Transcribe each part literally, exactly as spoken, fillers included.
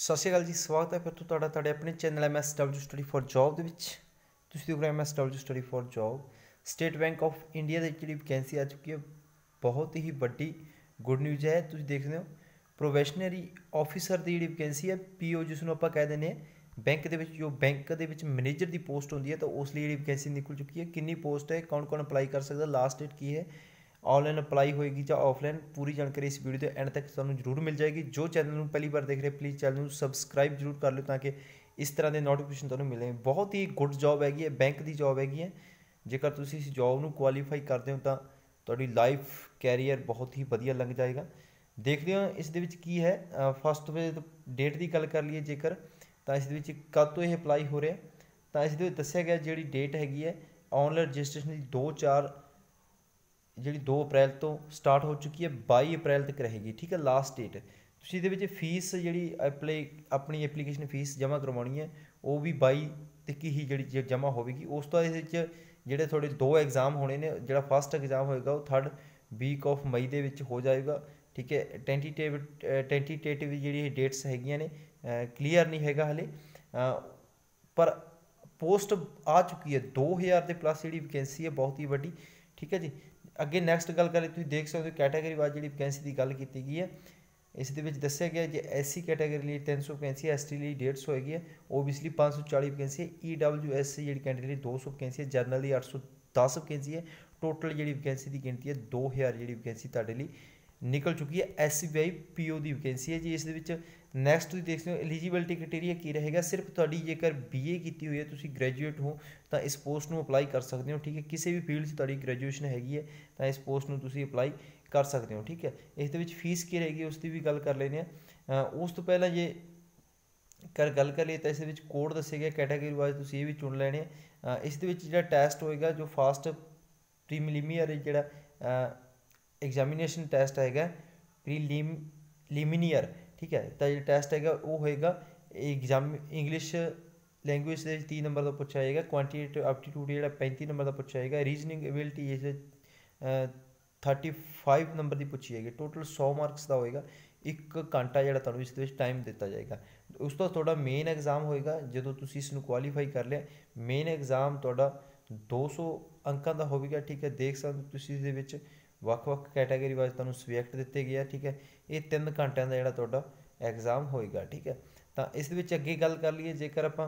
ਸਤਿ ਸ਼੍ਰੀ ਅਕਾਲ ਜੀ। ਸਵਾਗਤ ਹੈ ਫਿਰ ਤੋਂ ਤੁਹਾਡਾ ਤੁਹਾਡੇ ਆਪਣੇ channel M S W study for job ਦੇ ਵਿੱਚ। ਤੁਸੀਂ ਦੇਖ ਰਹੇ ਹੋ M S W study for job. State Bank of India ਦੀ ਜਿਹੜੀ ਵੈਕੈਂਸੀ ਆ ਚੁੱਕੀ ਹੈ, ਬਹੁਤ ਹੀ ਵੱਡੀ ਗੁੱਡ ਨਿਊਜ਼ ਹੈ। ਤੁਸੀਂ ਦੇਖ ਸਕਦੇ ਹੋ ਪ੍ਰੋਬੇਸ਼ਨਰੀ ਆਫਿਸਰ ਦੀ ਜਿਹੜੀ ਵੈਕੈਂਸੀ ਹੈ, ਪੀ ਓ ਜਿਸ ਨੂੰ ਆਪਾਂ ਕਹਿ ਦਿੰਦੇ ਹਾਂ। ਬੈਂਕ ਦੇ ਵਿੱਚ ਜੋ ਬੈਂਕ ਦੇ ਵਿੱਚ ਮੈਨੇਜਰ ਦੀ ਪੋਸਟ ਹੁੰਦੀ ਹੈ, ਤਾਂ ਉਸ ਲਈ ਜਿਹੜੀ ਵੈਕੈਂਸੀ ਨਿਕਲ ਚੁੱਕੀ ਹੈ। ਕਿੰਨੀ ਪੋਸਟ ਹੈ, ਕੌਣ ਕੌਣ ਅਪਲਾਈ ਕਰ ਸਕਦਾ, ਲਾਸਟ ਡੇਟ ਕੀ ਹੈ, ऑनलाइन अप्लाई होएगी या ऑफलाइन, पूरी जानकारी इस वीडियो के एंड तक तुहानूं जरूर मिल जाएगी। जो चैनल में पहली बार देख रहे प्लीज़ चैनल को सबसक्राइब जरूर कर लो ताकि इस तरह के नोटिफिकेशन तुहानूं मिले। बहुत ही गुड जॉब हैगी है, बैंक की जॉब हैगी है। जेकर तुसीं इस जॉब नूं क्वालीफाई करते हो तो तुहाडी लाइफ कैरीयर बहुत ही वधिया लंघ जाएगा। देखते हो इस दे विच की है। फस्ट डेट की गल कर लीए जेकर, तो इस दे विच कद तो यह अपलाई हो रहा, तो इस दे विच दस्सिया गया जिहड़ी डेट हैगी है ऑनलाइन रजिस्ट्रेशन की दो चार जी दो अप्रैल तो स्टार्ट हो चुकी है, बाई अप्रैल तक रहेगी। ठीक है, लास्ट डेट। तुसीं इहदे विच फीस जी अप्लाई अपनी एप्लीकेशन फीस जमा करवानी है, वो भी बाई तक ही जी जमा होगी। उस तो जोड़े थोड़े दो एग्जाम होने ने, जो फस्ट एग्जाम होएगा वो थर्ड वीक ऑफ मई के विच हो जाएगा। ठीक है, टेंटीटेव टेंटीटेटिव जी डेट्स हैगियां ने, क्लीयर नहीं हैगा हले, पर पोस्ट आ चुकी है। दो हज़ार के प्लस जी वैकेंसी है, बहुत ही वड्डी। ठीक है जी, अगे नैक्सट गल करें, तुम देख सकते हो कैटेगरी वाइज जी वैकेंसी की गल की गई है। इस दस्या गया जो एस सी कैटेगरी लिए तीन सौ वैकेंसी है, एस टी लिए डेढ़ सौ हैगी है, ओ बी सी लिए पाँच सौ चाली वैकेंसी है, E W S C G category दो सौ वैकेंसी है, जनरल की अठ सौ दस वैकेंसी है। टोटल जी वैकेंसी की गिनती है दो हज़ार जी वैकेंसी तुहाडे लई निकल चुकी है। S C B I P O की वैकेंसी है जी। इस नैक्सट तुम देख सकते हो एलीजिबिलिटी क्राइटेरिया की रहेगा। सिर्फ तुहाडी जेकर बी ए की हुई है, तुसीं ग्रैजुएट हो तो इस पोस्ट में अपलाई कर सकते हो। ठीक है, किसी भी फील्ड से तुहाडी ग्रैजुएशन हैगी है तो इस पोस्ट में तुसीं अपलाई कर सकते हो। ठीक है, इस फीस की रहेगी उसकी भी गल कर लेने। उस तो पहला जे कर गल कर लिए तो इस कोड दसे गए कैटेगरी वाइज, तुसीं ये भी चुन लेने। इस जो टैसट होएगा, जो फास्ट प्रीलिमिनरी जो एग्जामिनेशन टैसट है प्रीलिम लिमिनियर, ठीक है, तो जो टैसट है वो होएगा एग्जाम इंग्लिश लैंगुएज के तीह नंबर का पूछा जाएगा, क्वांटिटेटिव एप्टीट्यूड जो पैंती नंबर का पूछा जाएगा, रीजनिंग एबिलिटी इस थर्टी फाइव नंबर की पूछी जाएगी। टोटल सौ मार्क्स का होएगा। एक घंटा जो तुहानूं इस टाइम दिता जाएगा। उस तो तुहाडा मेन एग्जाम होएगा जो तुसीं इसनूं क्वालीफाई कर लिया। मेन एग्जाम तुहाडा दो सौ अंकों का होगा। ठीक है, देख सकते तुसीं इहदे विच ਵੱਖ-ਵੱਖ कैटेगरी वाइज तुहानूं सब्जैक्ट दिते गए। ठीक है, ये तीन घंटिया का जो तुहाडा एग्जाम होएगा। ठीक है, तो इस अगे गल कर लीए जेकर आपां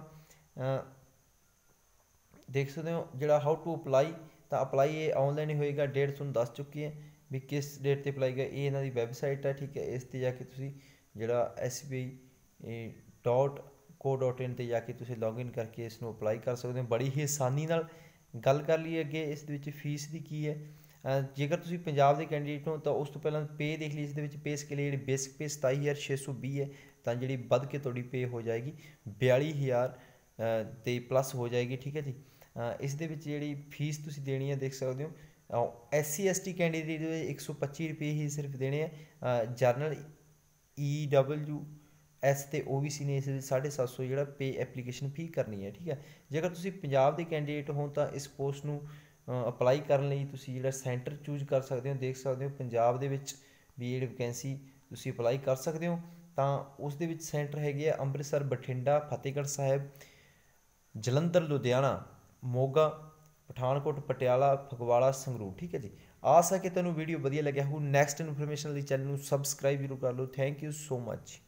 देख सकते हो जो हाउ टू अपलाई, तो अपलाई ये ऑनलाइन ही होएगा। डेट तुहानूं दस चुकी है भी किस डेट पर अपलाई गया, ये इन्हां दी वैबसाइट है। ठीक है, इस ते जाके तुसीं जिहड़ा S B I dot co dot in ते जाके तुसीं लॉग इन करके इसनूं अपलाई कर सकते हो बड़ी ही आसानी नाल। गल कर लीए अगे इस फीस की की है। जेकर तुसीं पंजाब के कैंडीडेट हो तो उस तो पहला पे देख लीजिए। इस पे स्केल जी बेसिक पे सताई हज़ार छे सौ भी है, तो जी बध के थोड़ी पे हो जाएगी बयाली हज़ार ते प्लस हो जाएगी। ठीक है जी, इस जी फीस तुसीं देनी है देख सकते हो। S C S T candidate एक सौ पच्ची रुपये ही सिर्फ देने हैं। जरनल ई डबल्यू एस ते ओ बी सी ने इस साढ़े सत्त सौ जो पे एप्लीकेशन फी करनी है। ठीक है, जेकर तुसीं पंजाब के कैंडीडेट हो तो इस पोस्ट नूं अपलाई करने लई तुसीं जिहड़ा सेंटर चूज कर सकते हो। देख सकते हो पंजाब दे विच भी जिहड़ी वैकेंसी तुसीं अपलाई कर सकते हो, तो उस दे विच सेंटर हैगे आ अंमृतसर, बठिंडा, फतेहगढ़ साहिब, जलंधर, लुधियाना, मोगा, पठानकोट, पटियाला, फगवाड़ा, संगरूर। ठीक है जी, आस है कि तुहानूं वीडियो वधिया लग्या हो। नैक्सट इन्फॉर्मेशन लई चैनल नूं सबसक्राइब जरूर कर लो। Thank you so much.